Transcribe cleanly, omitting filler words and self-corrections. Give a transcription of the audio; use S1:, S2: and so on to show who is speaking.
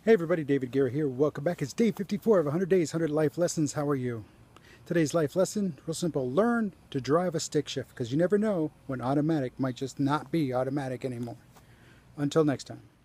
S1: Hey everybody, David Guerra here. Welcome back. It's day 54 of 100 Days, 100 Life Lessons. How are you? Today's life lesson, real simple. Learn to drive a stick shift because you never know when automatic might just not be automatic anymore. Until next time.